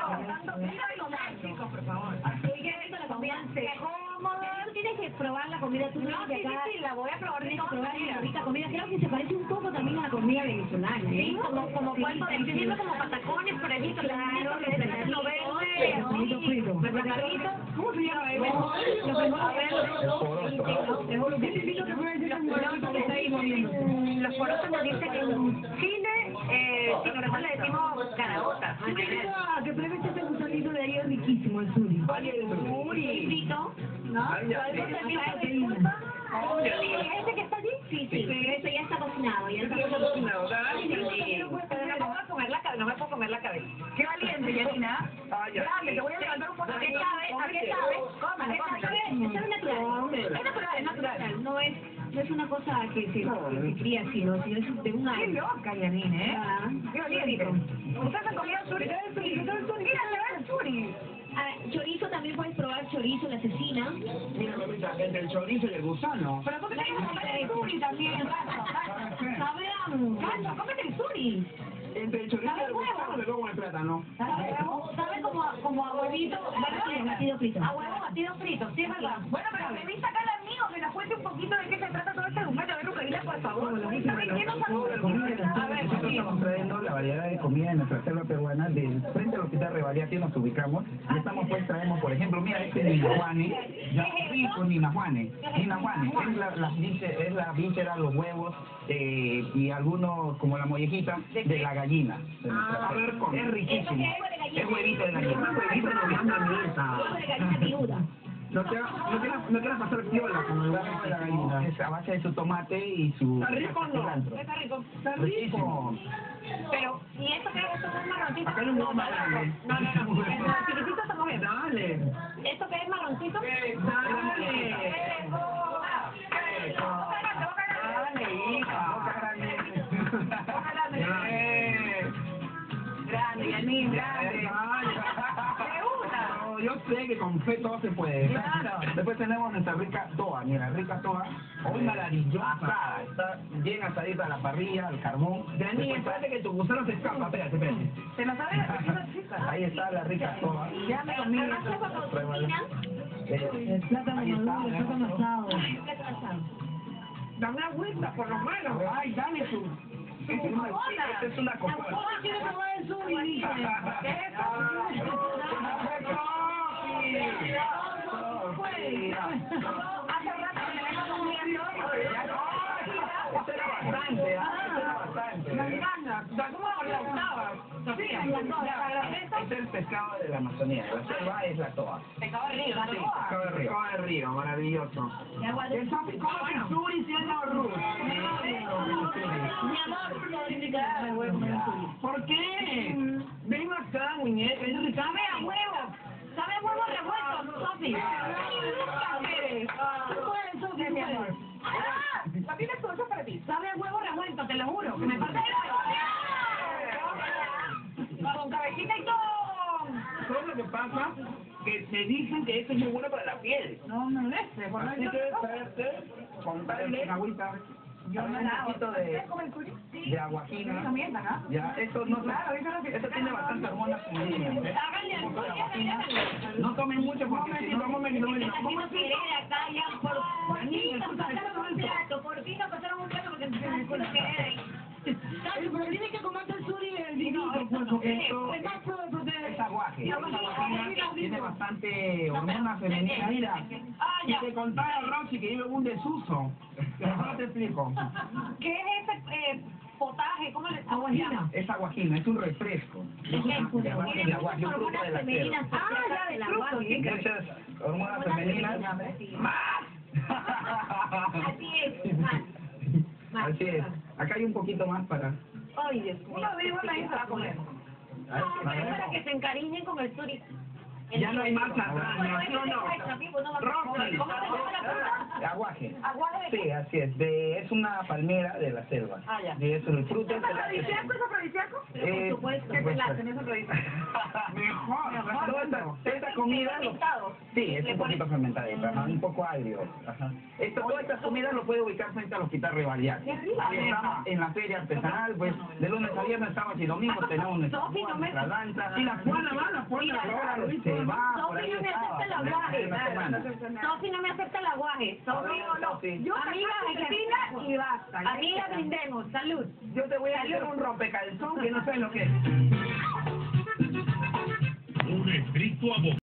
chicos, por favor. Tú tienes que probar la comida tú No, sí, la voy a probar de tienes que todas probar la maneras. rica comida. Creo que se parece un poco también a la comida venezolana, ¿eh? Sí, como cuál, por ejemplo, como patacones, por ejemplo, Claro, que es plátano verde, refrescadito frito. refrescadito. ¿Cómo se llama? Los porotos nos dicen que en Chile, si nosotros le decimos caraotas. Que pruebes ese gusanito de ahí, es riquísimo el suri. Frito, ¿no? ¿Ese que está allí? Sí, pero eso ya está cocinado. Ya está cocinado. No me puedo comer la cabeza. Qué valiente, Yanina. Grande, te voy a levantar un poco. ¿A qué sabe? ¿A qué sabe? Cómelo, cómelo. Sabe natural. Es natural, es natural. No es una cosa que se cría así, ¿no? Sino es de un Qué año. loca, Yanina, ¿eh? Ah, Qué valiente. ¿Ustedes han comido suri? Mira, el suri. Chorizo también puedes probar chorizo, la cecina. Mira, mamita, entre el chorizo y el gusano. Pero tú te tienes que comer el suri también, gato. Gato, cómete el suri. Entre el chorizo y el gusano le como el plátano. Sabe como a huevito, Batido frito. a huevo batido frito, sí es verdad. Bueno, pero me viste acá al amigo que nos cuente un poquito de qué se trata todo este documento. A ver, Rucaíla, por favor. ¿Qué nos ha... A ver, Nosotros estamos trayendo la variedad de comida de nuestra selva peruana. Del frente al hospital Revalía nos ubicamos y estamos pues traemos, por ejemplo, mira este ninajuane, ya rico ninajuane. Ninajuane es la víscera, los huevos y algunos como la mollejita de la gallina. De nuestra selva. Es riquísimo. Es huevito de gallina. Huevito de gallina. De gallina viuda. No quieras pasar piola con el huevo de la gallina. Es a base de su tomate y su... ¿Está rico o no? cilantro. Está rico. Está rico. Pero, ¿y esto qué es? ¿Esto es marroncito? Acá hay un huevo más grande. No. Chiquitito estamos bien. Dale. ¿Esto qué es marroncito? Dale. Grande, Yanin, grande. Yo sé que con fe todo se puede. Claro. Después tenemos nuestra rica toa, mira, rica toa, hoy maravillosa asada, está bien asadita a la parrilla, al carbón. Yanin, espérate que tu gusano se escapa, espérate. ¿Se nos sabe la chiquita chica? Ahí está la rica toa. Ya me comí. Pruébala. El plátano Ahí está, maduro, el plátano asado. Dame agüita, por lo menos. Ay, dame su... Esta es una copa. Quiero probar el suri, dice. ¿Qué es eso? Hace rato que me vengo comiendo. Esto era bastante, esto era bastante. Me encanta. O sea, ¿cómo la octava? Sofía, Este es el pescado de la Amazonía, la selva es la toa. Pescado de río, ¿no? Pescado de río. Pescado de río, maravilloso. ¿Cómo ¿Cómo suri si es la arroz? Mi amor, ¿Por qué? Ven acá, muñeca. Sabe a huevo. Sabe a huevo revuelto, Sofi. Mi amor. ¡Ah! Papi, esto es para ti. Sabe a huevo revuelto, te lo juro. Que me pasa con cabecita y todo. ¿Sabes lo que pasa? Que me dicen que esto es muy bueno para la piel. No, no es. Por Así que, traerte, comprarle Con agüita. yo no un poquito de aguajina. También, ¿no? Ya, eso no Claro, eso es lo que... eso tiene bastante hormonas femeninas. ¿eh? Háganle al suyo, No tomen mucho porque si no ¿Cómo me lo Vamos querer acá ya por fin nos pasaron un plato, porque me puedo querer ahí. Cacho, pero tienes que comerte el suri y el vinito, pues, porque es más proteína. es aguaje. Esa aguajina tiene bastante hormonas femeninas. Mira, Y te contara Roxy que yo en un desuso. Ahora te explico. ¿Qué es ese potaje? ¿Cómo le Aguajina. es aguajina, es un refresco. Tiene Aguaje de aguaje, un fruto de la femeninas. tierra. ya, de fruto, sí. Muchas hormonas femeninas. Así es. Más. Así es. Acá hay un poquito más para... Ay, Dios mío. Uno vivo la hija a comer. Para que se encariñen con el suri. Ya no hay marcha atrás, ¿sí o no? Rocky. ¿Cómo se llama la fruta? Aguaje. Aguaje de Sí, así es. Es una palmera de la selva. Ah, ya. Y es el fruto. ¿Es afrodisíaco? ¿Es afrodisíaco? Por supuesto. ¿Qué te late? Eso afrodisíaco. Mejor. Toda esta comida, sí, es un poquito fermentadita, ajá, un poco agrio. Ajá. Todas estas comidas lo puede ubicar frente al Hospital Rivaliac. Estamos en la feria artesanal, pues de lunes a viernes, sábados y domingos tenemos nuestra lancha. Y la Juana va, Claro, se va por Sofi ahí no me acepta el aguaje. Sofi no me acepta el aguaje. Sofi, Sí. Yo amiga, Argentina y basta. amiga, brindemos. Salud. Yo te voy a hacer un rompecalzón que no sé lo que es. Un estricto abogado.